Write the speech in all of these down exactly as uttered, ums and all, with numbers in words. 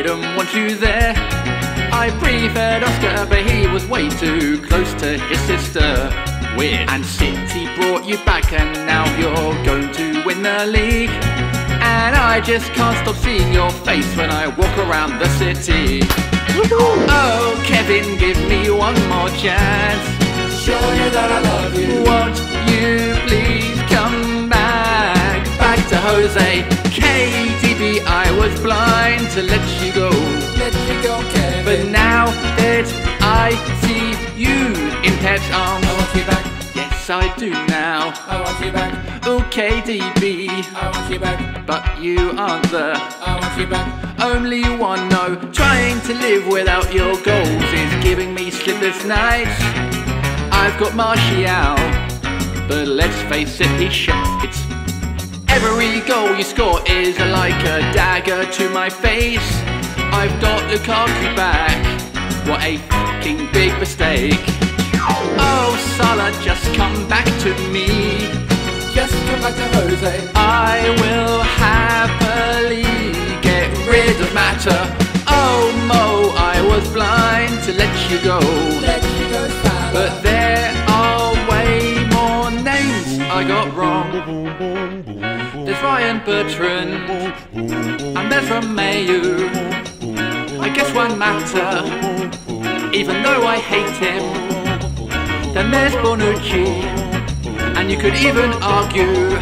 didn't want you there. I preferred Oscar, but he was way too close to his sister. Weird. And City brought you back, and now you're going to win the league. And I just can't stop seeing your face when I walk around the city. Oh, Kevin, give me one more chance. Show you that I love you. Won't you please come back? Back to Jose. K D B, I was blind to let you go. Let you go, Kevin. But now that I see you in Pep's arms, I want you back. Yes, I do now. I want you back. Oh, K D B, I want you back. but you aren't the I want you back. only one. No, trying to live without your goals is giving me sleepless nights. I've got Martial, but let's face it, he's shit. Every goal you score is like a dagger to my face. I've got Lukaku back, what a fucking big mistake. Oh, Salah, just come back to me. Just come back to Jose. I will happily get rid of matter. Oh, Mo, I was blind to let you go. Let you go, Salah. But there are way more names I got wrong. There's Ryan Bertrand, and there's Romeo. I guess one matter, even though I hate him. Then there's Bonucci, and you could even argue.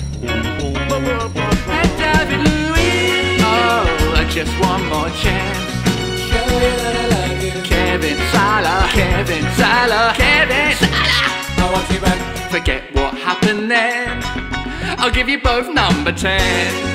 And David Luiz. Oh, just one more chance. Show you that I love you. Kevin Salah, Kevin Salah, Kevin Salah. I want you back. Forget what happened then, I'll give you both number ten.